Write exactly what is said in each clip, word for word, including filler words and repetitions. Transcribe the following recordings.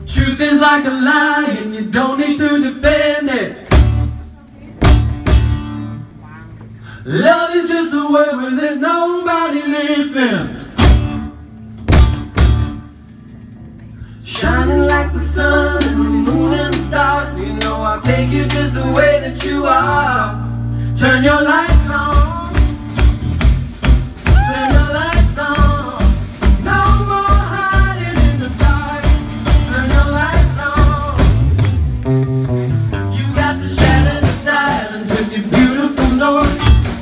Truth is like a lie and you don't need to defend it. Love is just a word when there's nobody listening. Shining like the sun and the moon and the stars, you know I'll take you just the way that you are. Turn your lights on, turn your lights on. No more hiding in the dark. Turn your lights on. You got to shatter the silence with your beautiful noise.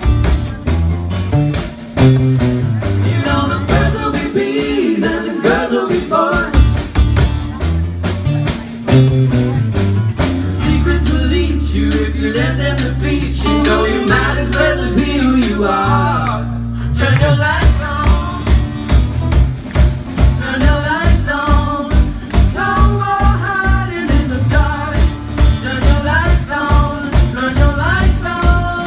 You know the birds will be bees and the girls will be boys. Secrets will lead you if you let them defeat you. Know you might as well be who you are. Turn your lights on, turn your lights on. No more hiding in the dark. Turn your lights on, turn your lights on,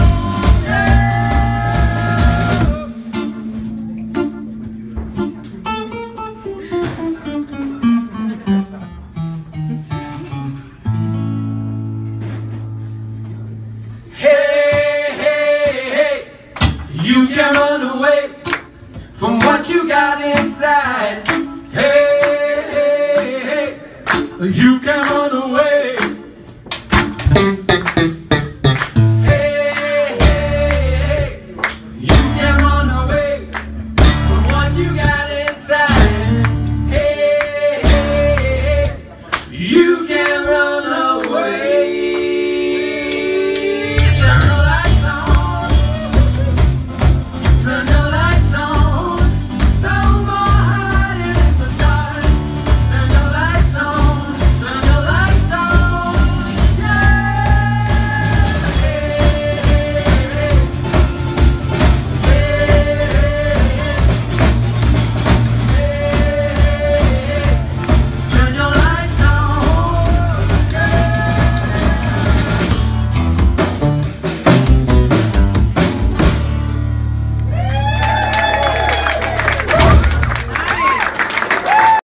you can't run away from what you got inside. Hey, hey, hey. You can't run